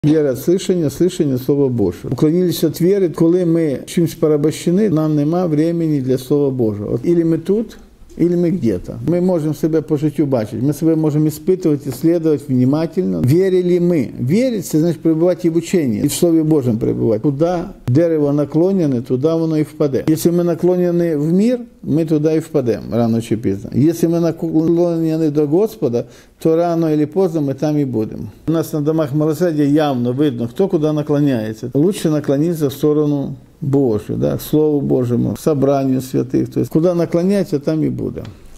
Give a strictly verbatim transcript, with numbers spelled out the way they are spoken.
Віра – слышання, слышання – Слова Божого. Уклонились від віри, коли ми чимось порабощені, нам нема времени для Слова Божого. От, ілі ми тут, или ми где-то. Ми можемо себе по життю бачити, ми себе можемо іспитувати, исследовать внимательно. Вірили ми. Вірити – це значить перебувати і в ученні, і в Слові Божому перебувати. Куди дерево наклонене, туди воно і впаде. Якщо ми наклонені в мир, ми туди і впадемо, рано чи пізно. Якщо ми наклонені до Господа, то рано или поздно ми там і будемо. У нас на домах милосердя явно видно, хто куди наклоняється. Лучше наклонитися в сторону Божию, да, к Слову Божьему, к собранию святых. То есть, куда наклоняться, там и буду.